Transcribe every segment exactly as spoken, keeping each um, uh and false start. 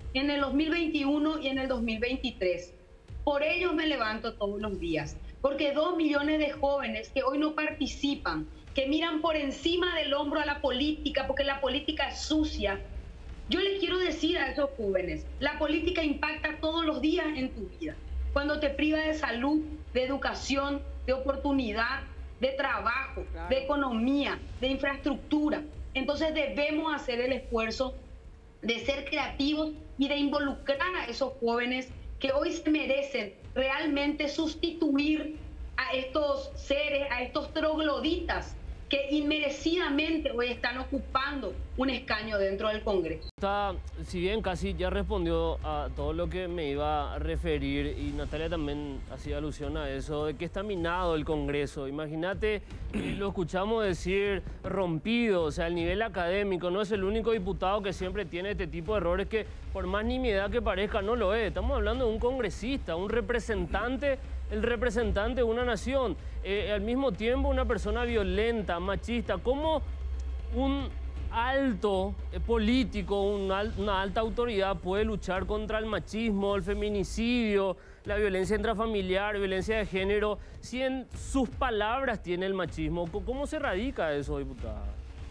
en el dos mil veintiuno y en el dos mil veintitrés. Por ellos me levanto todos los días, porque dos millones de jóvenes que hoy no participan, que miran por encima del hombro a la política, porque la política es sucia. Yo les quiero decir a esos jóvenes, la política impacta todos los días en tu vida. Cuando te priva de salud, de educación, de oportunidad, de trabajo, claro, de economía, de infraestructura. Entonces debemos hacer el esfuerzo de ser creativos y de involucrar a esos jóvenes que hoy se merecen realmente sustituir a estos seres, a estos trogloditas que inmerecidamente hoy están ocupando un escaño dentro del Congreso. Está, si bien casi ya respondió a todo lo que me iba a referir, y Natalia también hacía alusión a eso, de que está minado el Congreso. Imagínate, lo escuchamos decir rompido, o sea, el nivel académico, no es el único diputado que siempre tiene este tipo de errores que, por más nimiedad que parezca, no lo es. Estamos hablando de un congresista, un representante, el representante de una nación, eh, al mismo tiempo una persona violenta, machista. ¿Cómo un alto eh, político, un al, una alta autoridad puede luchar contra el machismo, el feminicidio, la violencia intrafamiliar, violencia de género, si en sus palabras tiene el machismo? ¿Cómo se radica eso, diputada?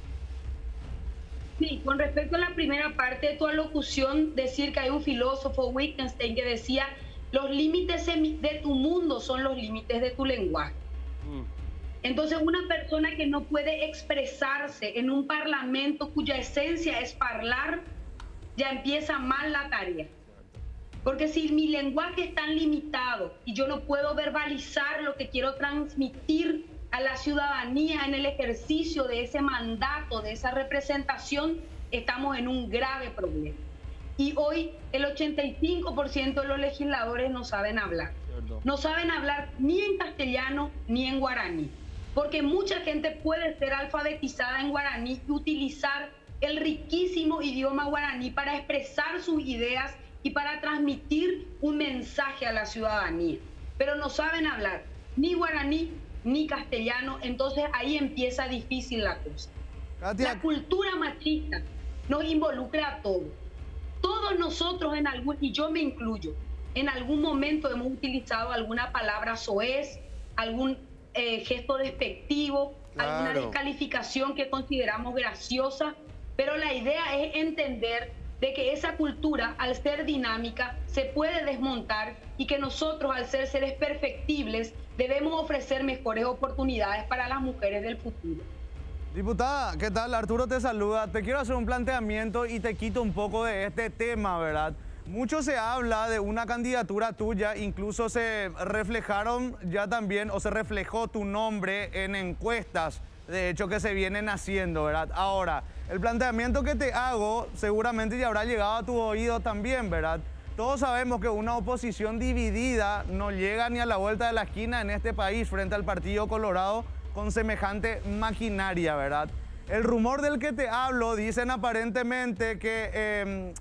Sí, con respecto a la primera parte de tu alocución, decir que hay un filósofo, Wittgenstein, que decía: los límites de tu mundo son los límites de tu lenguaje. Mm. Entonces, una persona que no puede expresarse en un parlamento cuya esencia es hablar, ya empieza mal la tarea. Porque si mi lenguaje es tan limitado y yo no puedo verbalizar lo que quiero transmitir a la ciudadanía en el ejercicio de ese mandato, de esa representación, estamos en un grave problema. Y hoy el ochenta y cinco por ciento de los legisladores no saben hablar. Cierto. No saben hablar ni en castellano ni en guaraní. Porque mucha gente puede ser alfabetizada en guaraní y utilizar el riquísimo idioma guaraní para expresar sus ideas y para transmitir un mensaje a la ciudadanía. Pero no saben hablar ni guaraní ni castellano, entonces ahí empieza difícil la cosa. Katia. La cultura machista nos involucra a todos. Todos nosotros en algún, y yo me incluyo, en algún momento hemos utilizado alguna palabra soez, algún eh, gesto despectivo, claro, alguna descalificación que consideramos graciosa, pero la idea es entender de que esa cultura, al ser dinámica, se puede desmontar y que nosotros, al ser seres perfectibles, debemos ofrecer mejores oportunidades para las mujeres del futuro. Diputada, ¿qué tal? Arturo te saluda. Te quiero hacer un planteamiento y te quito un poco de este tema, ¿verdad? Mucho se habla de una candidatura tuya, incluso se reflejaron ya también, o se reflejó tu nombre en encuestas, de hecho, que se vienen haciendo, ¿verdad? Ahora, el planteamiento que te hago seguramente ya habrá llegado a tu oído también, ¿verdad? Todos sabemos que una oposición dividida no llega ni a la vuelta de la esquina en este país frente al Partido Colorado con semejante maquinaria, ¿verdad? El rumor del que te hablo, dicen aparentemente que eh,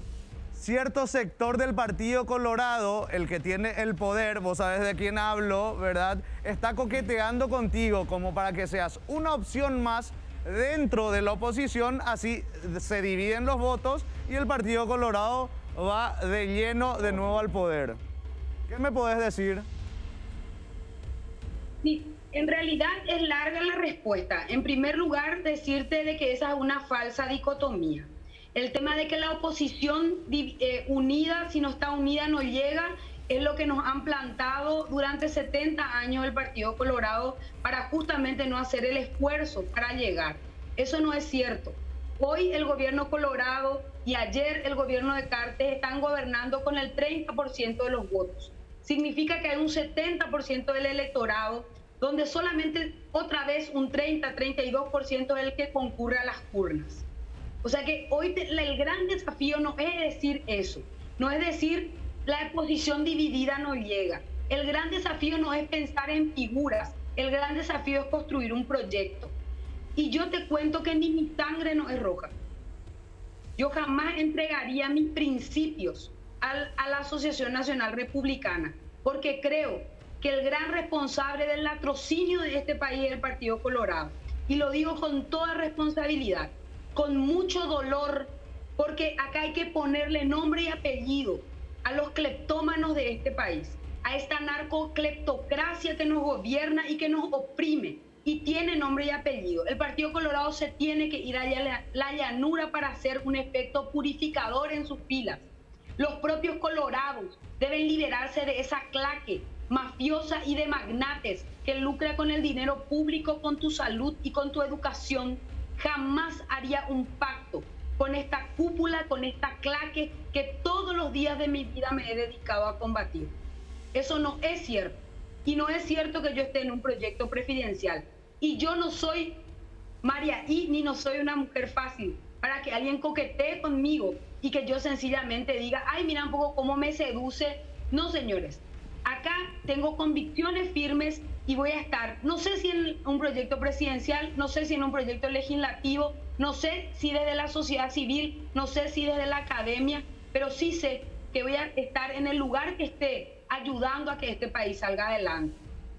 cierto sector del Partido Colorado, el que tiene el poder, vos sabés de quién hablo, ¿verdad?, está coqueteando contigo como para que seas una opción más dentro de la oposición, así se dividen los votos y el Partido Colorado va de lleno de nuevo al poder. ¿Qué me podés decir? Sí, en realidad es larga la respuesta. En primer lugar, decirte de que esa es una falsa dicotomía. El tema de que la oposición eh, unida, si no está unida, no llega, es lo que nos han plantado durante setenta años el Partido Colorado para justamente no hacer el esfuerzo para llegar. Eso no es cierto. Hoy el gobierno Colorado y ayer el gobierno de Cartes están gobernando con el treinta por ciento de los votos. Significa que hay un setenta por ciento del electorado donde solamente otra vez un treinta, treinta y dos por ciento es el que concurre a las urnas. O sea que hoy te, el gran desafío no es decir eso, no es decir la oposición dividida no llega. El gran desafío no es pensar en figuras, el gran desafío es construir un proyecto. Y yo te cuento que ni mi sangre no es roja. Yo jamás entregaría mis principios al, a la Asociación Nacional Republicana, porque creo que el gran responsable del latrocinio de este país es el Partido Colorado. Y lo digo con toda responsabilidad, con mucho dolor, porque acá hay que ponerle nombre y apellido a los cleptómanos de este país, a esta narcocleptocracia que nos gobierna y que nos oprime, y tiene nombre y apellido. El Partido Colorado se tiene que ir a la, la llanura para hacer un efecto purificador en sus filas. Los propios colorados deben liberarse de esa claque mafiosa y de magnates que lucra con el dinero público, con tu salud y con tu educación. Jamás haría un pacto con esta cúpula, con esta claque que todos los días de mi vida me he dedicado a combatir. Eso no es cierto. Y no es cierto que yo esté en un proyecto presidencial. Y yo no soy María I, ni no soy una mujer fácil para que alguien coquetee conmigo y que yo sencillamente diga, ay, mira un poco cómo me seduce. No, señores. Acá tengo convicciones firmes y voy a estar, no sé si en un proyecto presidencial, no sé si en un proyecto legislativo, no sé si desde la sociedad civil, no sé si desde la academia, pero sí sé que voy a estar en el lugar que esté ayudando a que este país salga adelante.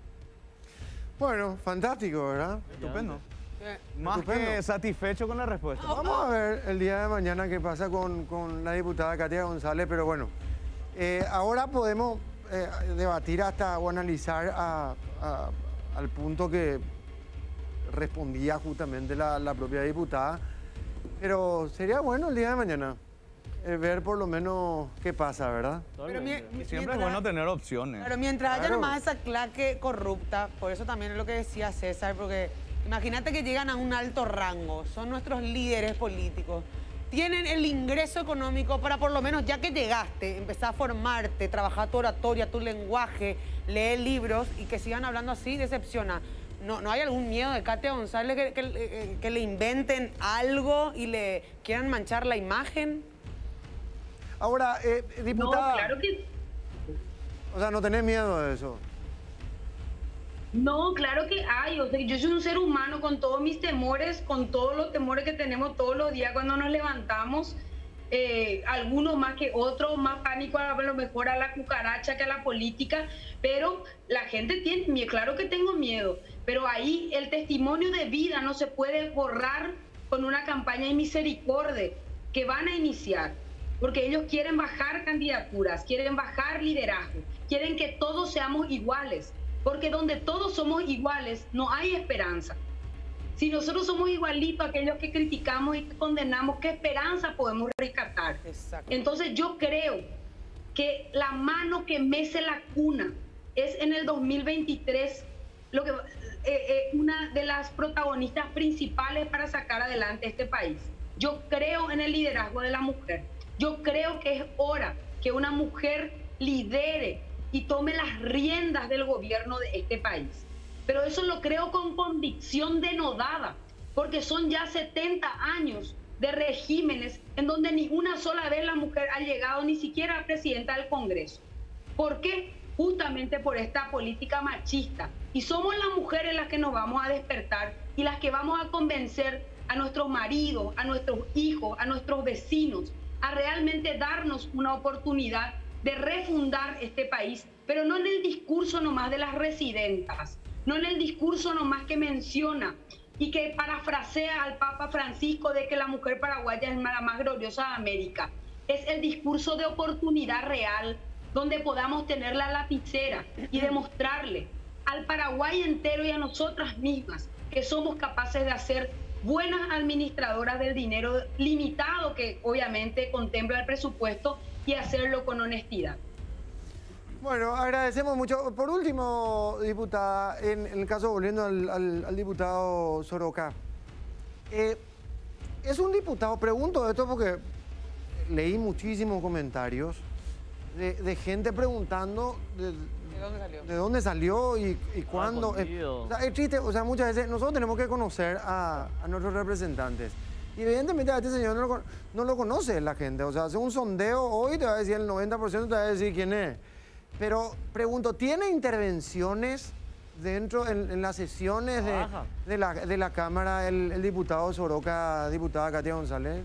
Bueno, fantástico, ¿verdad? Estupendo. Eh, Más estupendo. que satisfecho con la respuesta. Vamos a ver el día de mañana qué pasa con, con la diputada Katia González, pero bueno, eh, ahora podemos eh, debatir hasta o analizar a, a, al punto que respondía justamente la, la propia diputada, pero sería bueno el día de mañana eh, ver por lo menos qué pasa, ¿verdad? Pero mi, mi, Siempre mientras, es bueno tener opciones. Pero mientras Claro. haya nomás esa claque corrupta, por eso también es lo que decía César, porque imagínate que llegan a un alto rango, son nuestros líderes políticos, tienen el ingreso económico para por lo menos, ya que llegaste, empezar a formarte, trabajar tu oratoria, tu lenguaje, leer libros y que sigan hablando así, decepciona. ¿No, no hay algún miedo de Katia González que, que, que le inventen algo y le quieran manchar la imagen? Ahora, eh, diputada, No, claro que o sea, no tenés miedo de eso. No, claro que hay. O sea, yo soy un ser humano con todos mis temores, con todos los temores que tenemos todos los días cuando nos levantamos. Eh, algunos más que otros, más pánico a lo mejor a la cucaracha que a la política, pero la gente tiene miedo, claro que tengo miedo, pero ahí el testimonio de vida no se puede borrar con una campaña de misericordia que van a iniciar, porque ellos quieren bajar candidaturas, quieren bajar liderazgo, quieren que todos seamos iguales, porque donde todos somos iguales no hay esperanza. Si nosotros somos igualitos a aquellos que criticamos y que condenamos, ¿qué esperanza podemos rescatar? Exacto. Entonces yo creo que la mano que mece la cuna es en el dos mil veintitrés lo que, eh, eh, una de las protagonistas principales para sacar adelante este país. Yo creo en el liderazgo de la mujer. Yo creo que es hora que una mujer lidere y tome las riendas del gobierno de este país. Pero eso lo creo con convicción denodada, porque son ya setenta años de regímenes en donde ni una sola vez la mujer ha llegado ni siquiera a presidenta del Congreso. ¿Por qué? Justamente por esta política machista. Y somos las mujeres las que nos vamos a despertar y las que vamos a convencer a nuestros maridos, a nuestros hijos, a nuestros vecinos, a realmente darnos una oportunidad de refundar este país, pero no en el discurso nomás de las residentas, no en el discurso nomás que menciona y que parafrasea al Papa Francisco de que la mujer paraguaya es la más gloriosa de América. Es el discurso de oportunidad real, donde podamos tener la lapicera y demostrarle al Paraguay entero y a nosotras mismas que somos capaces de hacer buenas administradoras del dinero limitado que obviamente contempla el presupuesto y hacerlo con honestidad. Bueno, agradecemos mucho. Por último, diputada, en, en el caso, volviendo al, al, al diputado Soroka, eh, es un diputado, pregunto esto porque leí muchísimos comentarios de, de gente preguntando de, ¿De dónde salió? de dónde salió y, y cuándo. Es, escondido. o sea, es triste, o sea, muchas veces nosotros tenemos que conocer a, a nuestros representantes. Y evidentemente a este señor no lo, con- no lo conoce la gente. O sea, hace un sondeo hoy, te va a decir el noventa por ciento, te va a decir quién es. Pero pregunto, ¿tiene intervenciones dentro, en, en las sesiones de, Trabaja. de, la, de la Cámara, el, el diputado Soroka, diputada Katia González?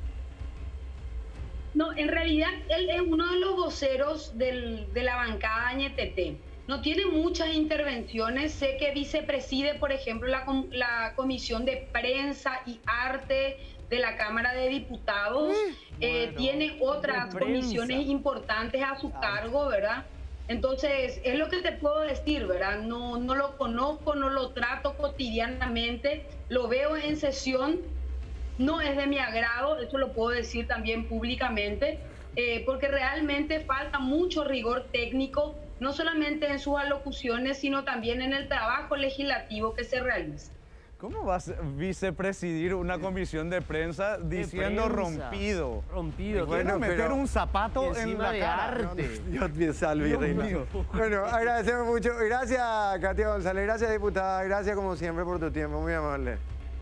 No, en realidad él es uno de los voceros del, de la bancada Ñ T T. No tiene muchas intervenciones. Sé que vicepreside, por ejemplo, la, com- la Comisión de Prensa y Arte de la Cámara de Diputados, Sí. eh, Bueno, tiene otras de prensa. comisiones importantes a su cargo, ¿verdad? Entonces, es lo que te puedo decir, ¿verdad? No, no lo conozco, no lo trato cotidianamente, lo veo en sesión, no es de mi agrado, eso lo puedo decir también públicamente, eh, porque realmente falta mucho rigor técnico, no solamente en sus alocuciones, sino también en el trabajo legislativo que se realiza. ¿Cómo vas a vicepresidir una comisión de prensa diciendo prensa. rompido? Rompido. Bueno, Bueno, meter pero- un Y zapato en encima la de cara. arte. Dios me salve, Dios reina. mío. Bueno, agradecemos mucho. Gracias, Katia González. Gracias, diputada. Gracias, como siempre, por tu tiempo. Muy amable.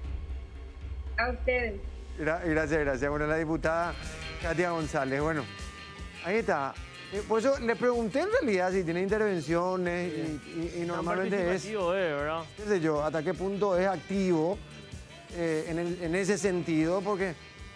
A ustedes. Gra- Gracias, gracias. Bueno, la diputada Katia González. Bueno, ahí está. Eh, Por eso le pregunté en realidad si tiene intervenciones y, y- y normalmente es, Participativo, eh, ¿verdad? qué sé yo, hasta qué punto es activo eh, en, el- en ese sentido, porque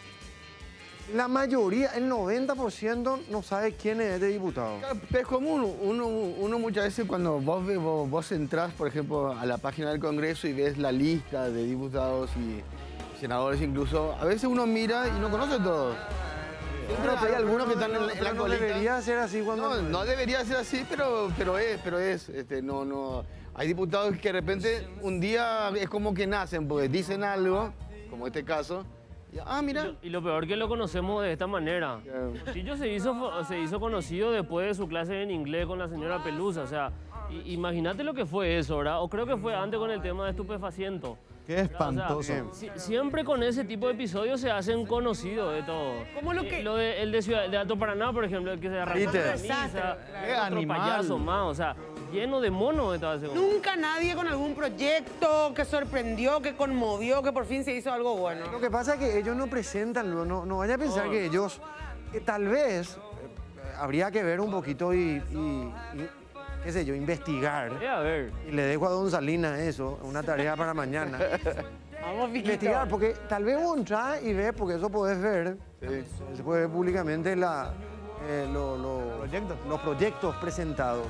la mayoría, el noventa por ciento no sabe quién es este diputado. Es común, uno, uno muchas veces cuando vos, ve- vos, vos entrás, por ejemplo, a la página del Congreso y ves la lista de diputados y senadores incluso, a veces uno mira y no conoce todos. Siempre hay algunos que están en, la- en la no colita. debería ser así cuando... No, no debería ser así, pero, pero es, pero es. Este, no, no. Hay diputados que de repente un día es como que nacen, porque dicen algo, como este caso, y, ah, Y mira. lo, y lo peor que lo conocemos de esta manera. Claro. Portillo se hizo, fo- se hizo conocido después de su clase en inglés con la señora Pelusa. O sea, i- imagínate lo que fue eso, ¿verdad? O creo que fue antes con el tema de estupefacientes. Qué O sea, espantoso. si- siempre con ese tipo de episodios se hacen conocidos de todo. Como lo Eh, que- Lo de, el de, Ciudad, de Alto Paraná, por ejemplo, el que se arrancó ¿Viste? la camisa, Desastre, claro. Qué otro animal. payaso más, o sea, lleno de monos estaba ese hombre. Nunca nadie con algún proyecto que sorprendió, que conmovió, que por fin se hizo algo bueno. Lo que pasa es que ellos no presentan, no, no vaya a pensar No. que ellos, que tal vez eh, habría que ver un poquito y, y- y, qué sé yo, investigar. Eh, a ver. Y le dejo a don Salinas eso, una tarea para mañana. Vamos, Viquito. Investigar, porque tal vez vos entras y ves, porque eso podés ver, se puede ver públicamente la, eh, lo- lo- Proyectos. los proyectos presentados.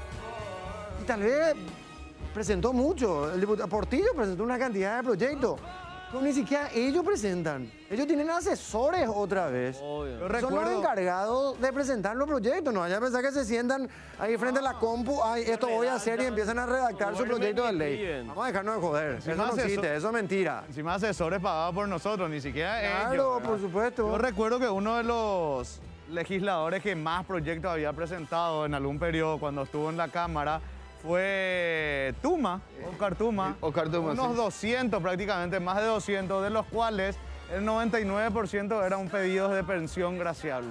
Y tal vez presentó mucho, el diputado Portillo presentó una cantidad de proyectos, pero ni siquiera ellos presentan. Ellos tienen asesores otra vez. Obvio. Yo Son los recuerdo- encargados de presentar los proyectos, no vaya a pensar que se sientan ahí frente a la compu, ay, esto voy a hacer y empiezan a redactar su Duermen proyecto de y ley. escriben. Vamos a dejarnos de joder, eso no hace existe, eso- eso es mentira. Encima asesores pagados por nosotros, ni siquiera Claro, ellos. por ¿verdad? supuesto. Yo recuerdo que uno de los legisladores que más proyectos había presentado en algún periodo cuando estuvo en la Cámara fue Tuma, Oscar Tuma. Oscar Tuma, Unos sí. doscientos prácticamente, más de doscientos, de los cuales el noventa y nueve por ciento eran pedidos de pensión graciable.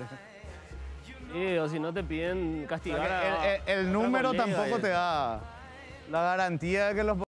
Sí, o si no te piden O castigar sea, a- que el, el- el a número colega tampoco y- te da la garantía de que los